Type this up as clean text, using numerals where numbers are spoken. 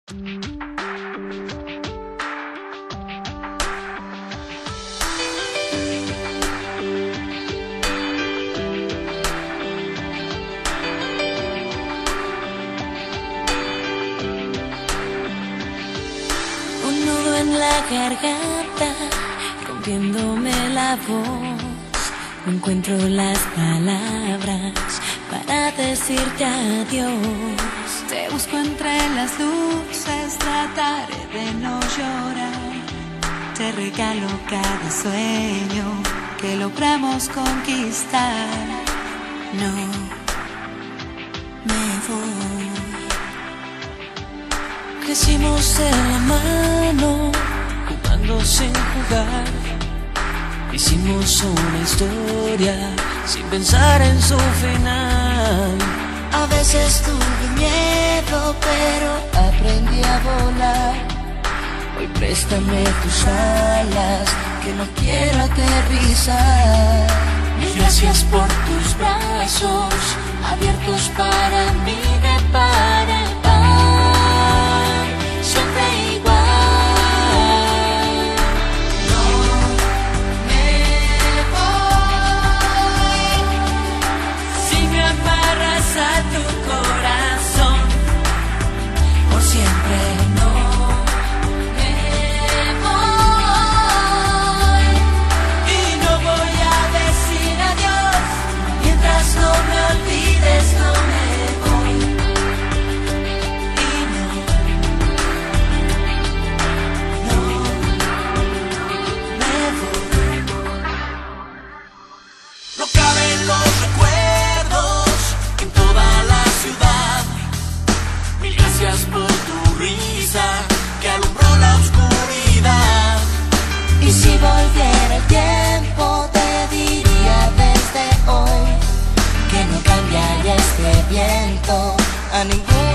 Un nudo en la garganta, rompiéndome la voz. No encuentro las palabras para decirte adiós. Te busco entre las luces, trataré de no llorar. Te regalo cada sueño que logramos conquistar. No me voy. Crecimos en la mano, jugando sin jugar. Hicimos una historia sin pensar en su final. A veces tuve miedo, pero aprendí a volar. Hoy préstame tus alas, que no quiero aterrizar. Gracias por tus brazos, abiertos para mí de par en par. Siempre igual. A tu corazón por siempre. No me voy y no voy a decir adiós mientras no me olvides. No me voy y no me voy. No caben los recuerdos en toda la ciudad. Mil gracias por tu risa que alumbró la oscuridad. Y si volviera el tiempo, te diría desde hoy que no cambiaría este viento a ningún